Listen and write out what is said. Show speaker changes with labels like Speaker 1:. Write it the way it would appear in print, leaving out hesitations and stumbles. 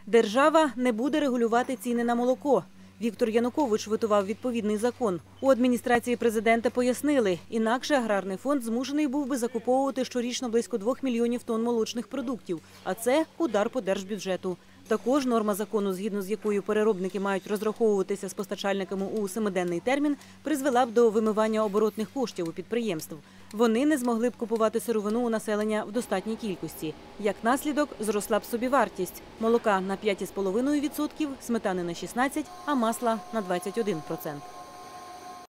Speaker 1: Держава не буде регулювати ціни на молоко. Віктор Янукович витував відповідний закон. У адміністрації президента пояснили, інакше аграрний фонд змушений був би закуповувати щорічно близько 2 мільйонів тонн молочних продуктів, а це удар по держбюджету. Також норма закону, згідно з якою переробники мають розраховуватися з постачальниками у 7-денний термін, призвела б до вимивання оборотних коштів у підприємств. Вони не змогли б купувати сировину у населення в достатній кількості. Як наслідок, зросла б собівартість – молока на 5,5%, сметани на 16%, а масла на 21%.